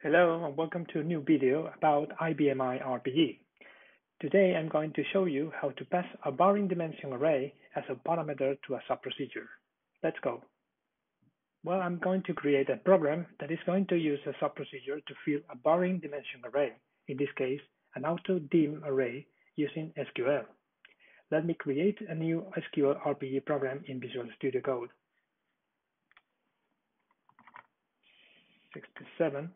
Hello and welcome to a new video about IBMI rpgle. Today I'm going to show you how to pass a barring dimension array as a parameter to a subprocedure. Let's go. Well, I'm going to create a program that is going to use a subprocedure to fill a barring dimension array, in this case an auto-dim array using SQL. Let me create a new SQL rpgle program in Visual Studio Code. 67.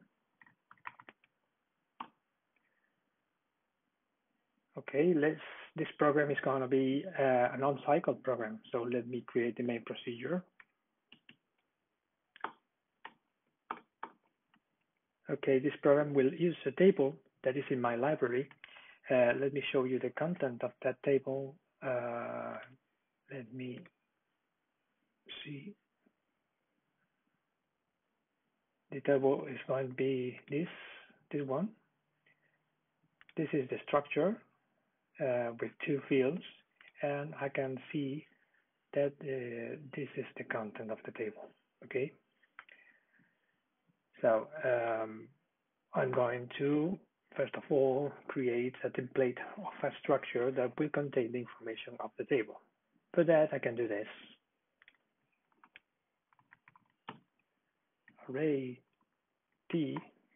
Okay, this program is going to be a non-cycle program. So let me create the main procedure. Okay, this program will use a table that is in my library. Let me show you the content of that table. Let me see. The table is going to be this one. This is the structure with two fields, and I can see that this is the content of the table. Okay, so I'm going to first of all create a template of a structure that will contain the information of the table. For that, I can do this: array t.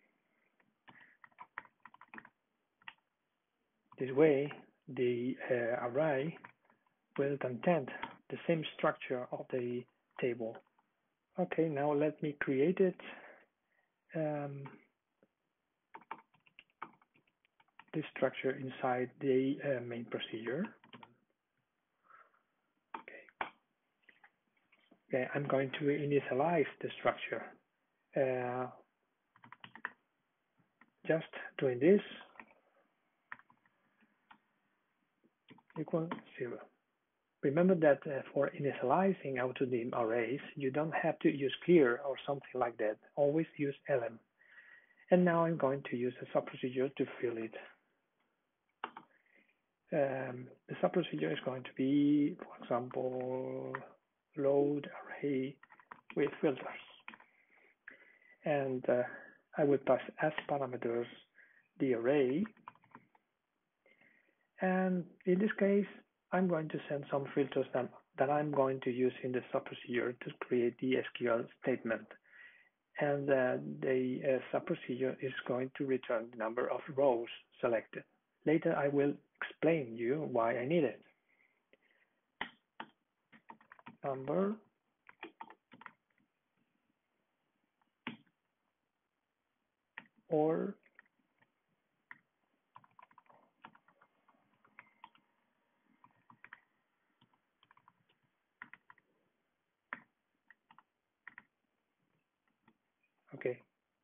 This way, the array will contain the same structure of the table. Okay, now let me create it. This structure inside the main procedure. Okay, I'm going to initialize the structure. Just doing this equal 0. Remember that for initializing auto-dim arrays, you don't have to use clear or something like that. Always use lm. And now I'm going to use a subprocedure to fill it. The subprocedure is going to be, for example, load array with filters. And I will pass as parameters the array. And in this case, I'm going to send some filters that I'm going to use in the subprocedure to create the SQL statement. And the subprocedure is going to return the number of rows selected. Later, I will explain you why I need it. Number or okay.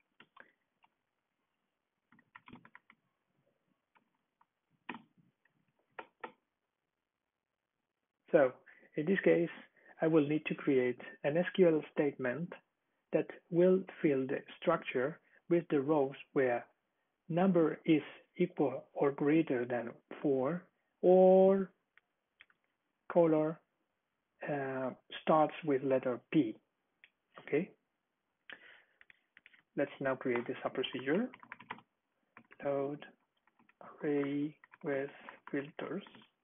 So in this case, I will need to create an SQL statement that will fill the structure with the rows where number is equal or greater than 4 or color starts with letter P. Okay. Let's now create the subprocedure. Load array with filters.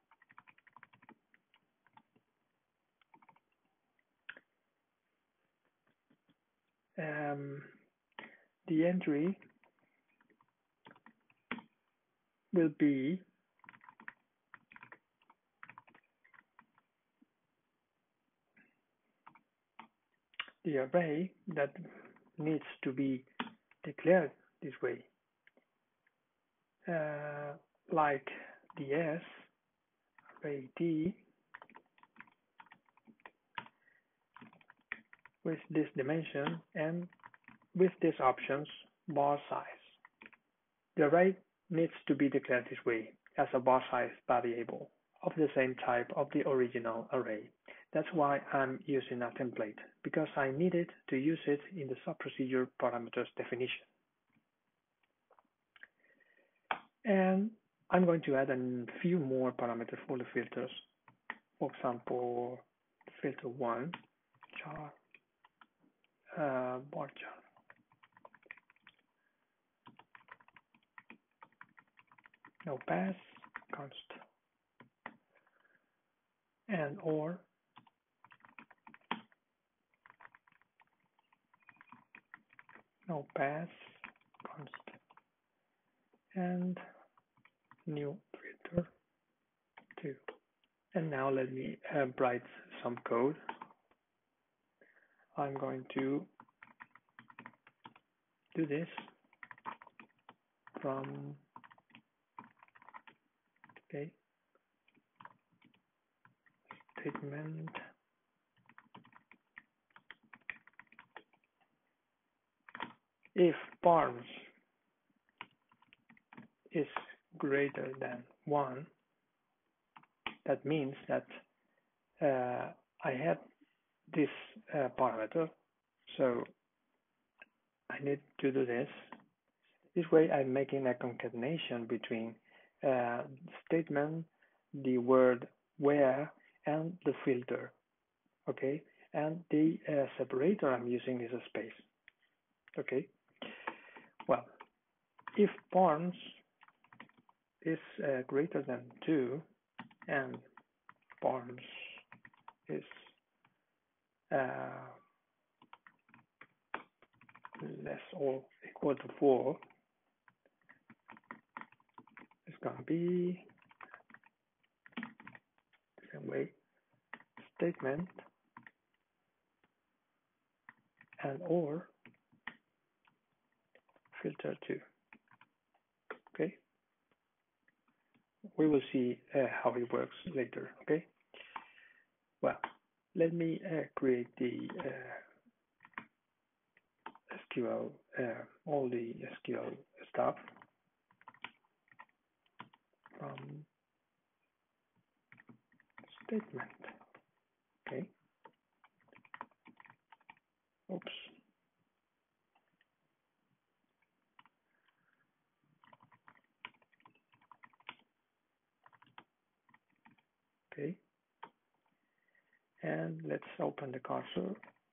The entry will be the array that needs to be declared this way, like ds array d with this dimension and with these options bar size. The array needs to be declared this way as a bar size variable of the same type of the original array. That's why I'm using a template, because I needed to use it in the subprocedure parameters definition. And I'm going to add a few more parameters for the filters. For example, filter 1, char, bar chart. no pass const and or no pass const and new filter 2. And now let me write some code. I'm going to do this from statement if parms is greater than 1, that means that I have this parameter, so I need to do this. This way I'm making a concatenation between statement, the word where, and the filter, okay? And the separator I'm using is a space, okay? Well, if parms is greater than 2 and parms is less or equal to 4, it's going to be the same way, statement and or filter 2. Okay, we will see how it works later. Okay, well, let me create the SQL, all the SQL stuff from statement. Okay, oops. Okay, and let's open the cursor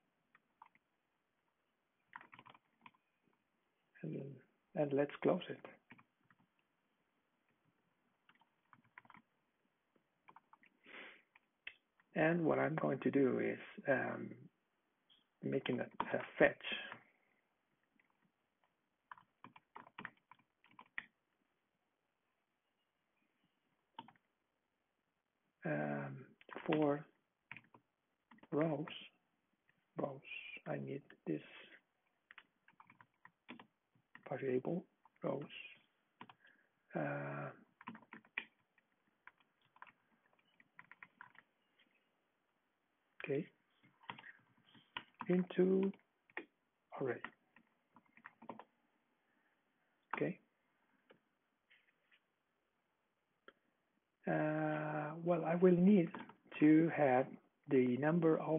and let's close it. And what I'm going to do is making a fetch. For rows, I need this variable rows. Okay, into array. Okay. Well, I will need to have the number of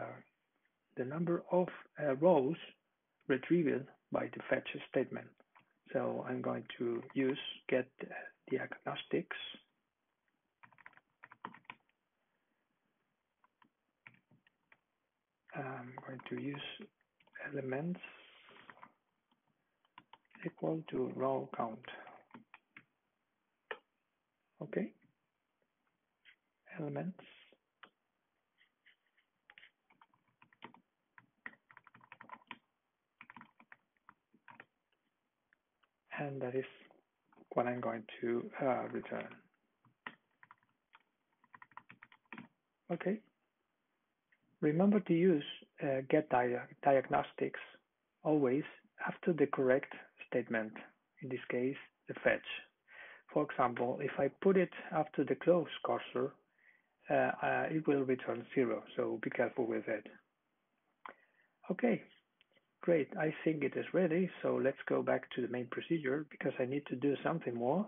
rows retrieved by the fetch statement. So I'm going to use get diagnostics. I'm going to use elements equal to row count. Okay, elements and that is what I'm going to return. Okay, remember to use get diagnostics always after the correct statement, in this case the fetch. For example, if I put it after the close cursor, it will return 0, so be careful with it. Okay, great, I think it is ready, so let's go back to the main procedure because I need to do something more.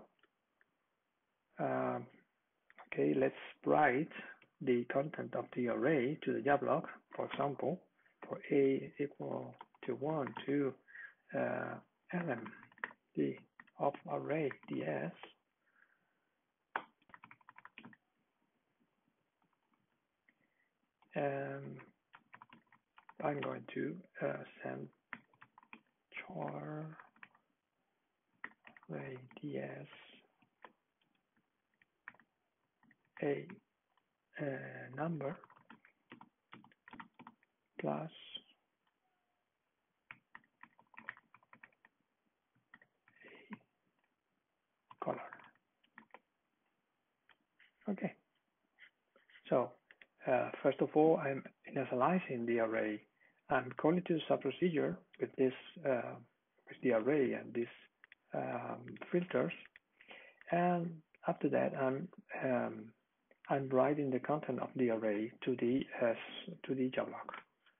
Okay, let's write the content of the array to the job-log. For example, for a equal to 1 to lm of array ds. I'm going to send char array ds a number plus a color. Okay. So first of all, I'm initializing the array. I'm calling to the subprocedure with this with the array and these filters, and after that, I'm writing the content of the array to the job log.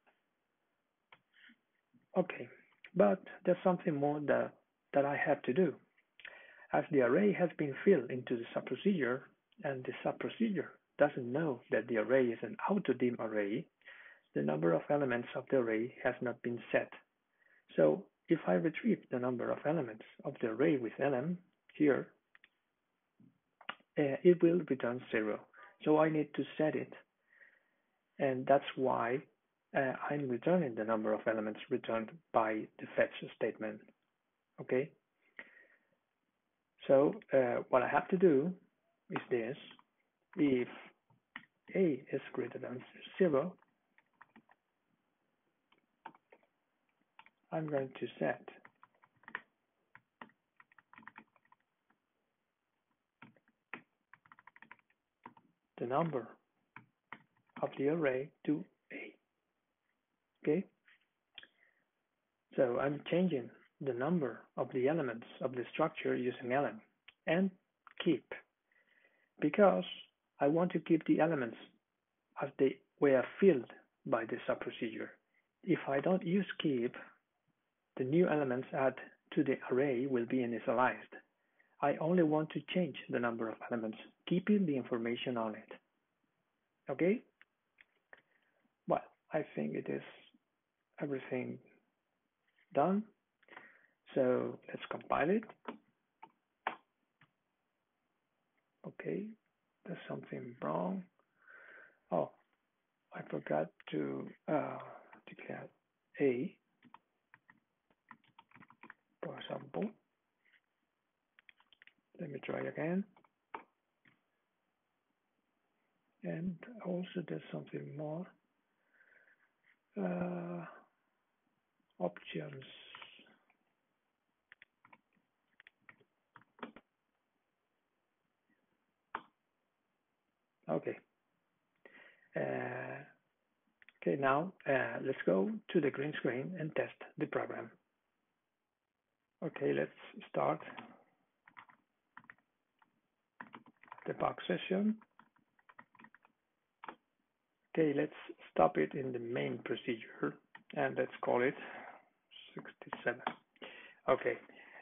Okay, but there's something more that I have to do. As the array has been filled into the subprocedure, and the subprocedure doesn't know that the array is an auto-dim array, the number of elements of the array has not been set. So if I retrieve the number of elements of the array with lm here, it will return 0. So I need to set it, and that's why I'm returning the number of elements returned by the fetch statement. Okay. So what I have to do is this: if a is greater than 0, I'm going to set the number of the array to a. Okay. So I'm changing the number of the elements of the structure using lm and keep, because I want to keep the elements as they were filled by the subprocedure. If I don't use keep, the new elements added to the array will be initialized. I only want to change the number of elements, keeping the information on it. Okay? Well, I think it is everything done. So let's compile it. Okay, there's something wrong. Oh, I forgot to declare a, for example. Let me try again. And also there's something more. Options. Okay. Okay, now let's go to the green screen and test the program. Okay, let's start the debug session. Okay, let's stop it in the main procedure, and let's call it 67. Okay.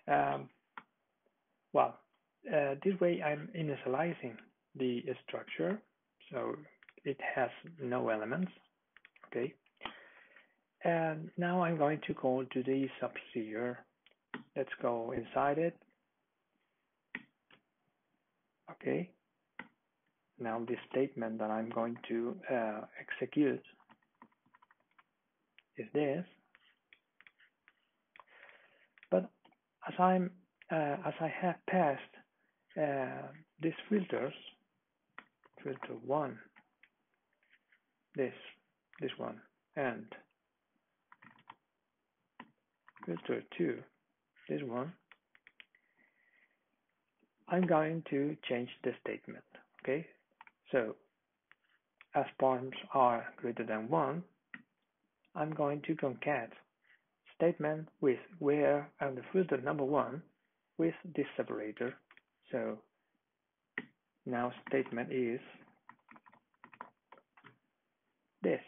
This way I'm initializing the structure, so it has no elements. Okay. And now I'm going to call to the subprocedure. Let's go inside it. Okay. Now the statement that I'm going to execute is this. But as I have passed these filters, filter 1, this one, and filter 2, this one, I'm going to change the statement. Okay, so as points are greater than 1, I'm going to concat statement with where and the filter number 1 with this separator. So now statement is this.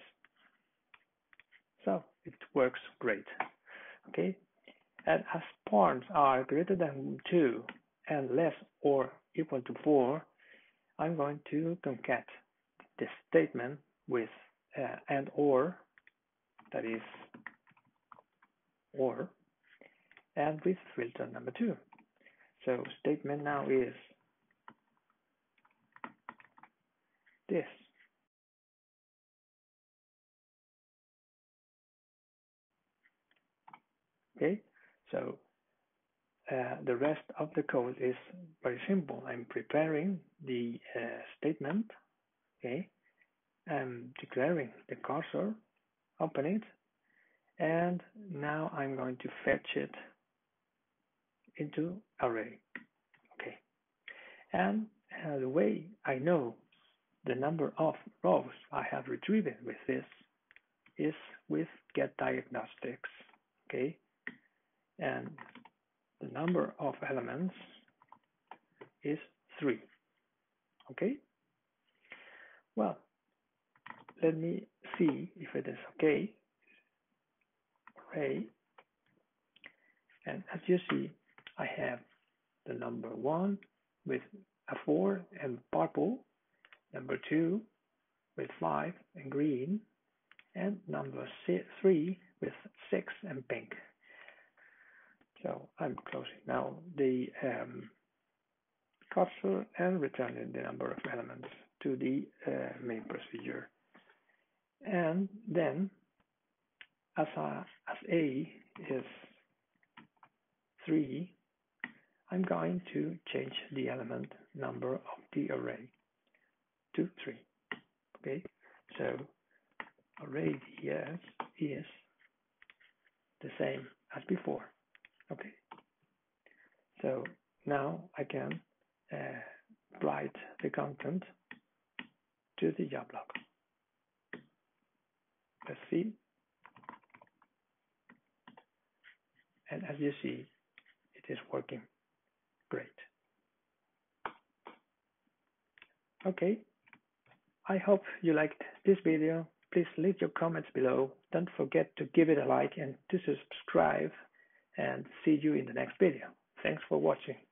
So it works great. Okay, and as points are greater than 2 and less or equal to 4, I'm going to concat the statement with and or, that is or, and with filter number 2. So statement now is this. Okay, so the rest of the code is very simple. I'm preparing the statement, okay? I'm declaring the cursor, open it, and now I'm going to fetch it into array, okay? And the way I know the number of rows I have retrieved with this is with get diagnostics, okay? And the number of elements is 3, okay? Well, let me see if it is okay. Array, and as you see, I have the number 1 with a 4 and purple, number 2 with 5 and green, and number 3 with 6 and pink. So I'm closing now the cursor and returning the number of elements to the main procedure. And then as A is 3, I'm going to change the element number of the array to 3. Okay, so array DS is the same as before. Okay, so now I can write the content to the job log. Let's see. And as you see, it is working great. Okay, I hope you liked this video. Please leave your comments below. Don't forget to give it a like and to subscribe, and see you in the next video. Thanks for watching.